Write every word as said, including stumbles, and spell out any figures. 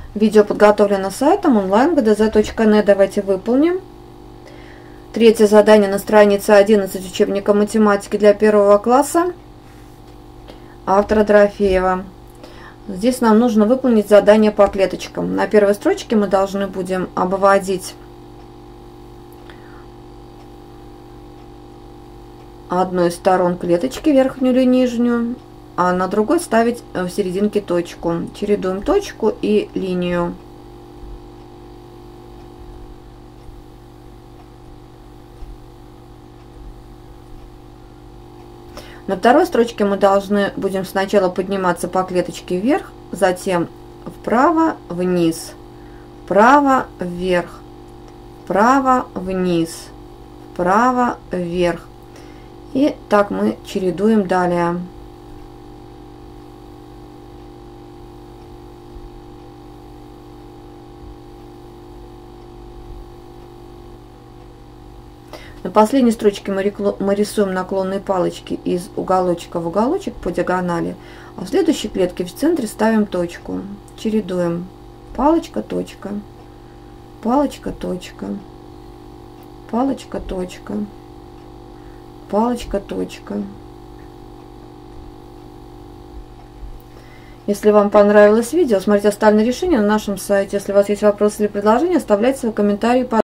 Видео подготовлено сайтом онлайн точка гэ дэ зэ точка нет. Давайте выполним. Третье задание на странице одиннадцать учебника математики для первого класса. Автора Дорофеева. Здесь нам нужно выполнить задание по клеточкам. На первой строчке мы должны будем обводить одну из сторон клеточки, верхнюю или нижнюю, а на другой ставить в серединке точку. Чередуем точку и линию. На второй строчке мы должны будем сначала подниматься по клеточке вверх, затем вправо, вниз, вправо, вверх, вправо, вниз, вправо, вверх. И так мы чередуем далее. На последней строчке мы рисуем наклонные палочки из уголочка в уголочек по диагонали, а в следующей клетке в центре ставим точку. Чередуем палочка, точка, палочка, точка, палочка, точка, палочка, точка. Если вам понравилось видео, смотрите остальные решения на нашем сайте. Если у вас есть вопросы или предложения, оставляйте свои комментарии под